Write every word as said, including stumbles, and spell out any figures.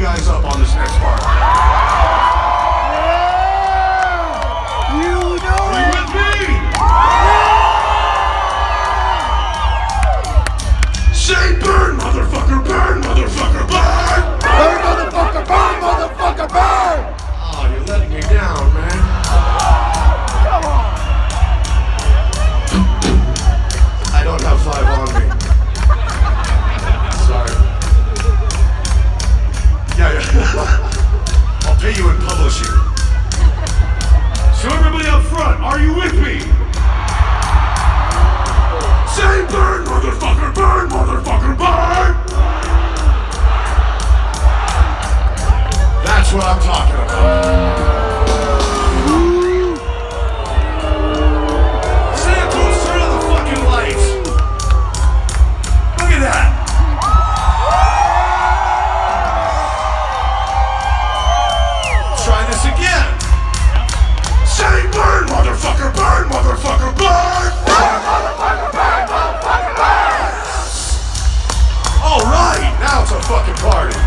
guys up on this next part. Yeah! You know Are you with me? Say burn, motherfucker, burn, motherfucker, burn! Burn, motherfucker, burn, motherfucker, burn! Oh, you're letting me down, man. Come on! I don't have five on me. Sorry. Yeah, yeah. I'll pay you in publishing. So everybody up front, are you with me? Say burn, motherfucker, burn, motherfucker, burn! That's what I'm talking about. Santos, turn on the fucking lights. Look at that. Try this again. Say burn, motherfucker, burn, motherfucker, burn! Burn, motherfucker, burn, motherfucker, burn! All right, now it's a fucking party.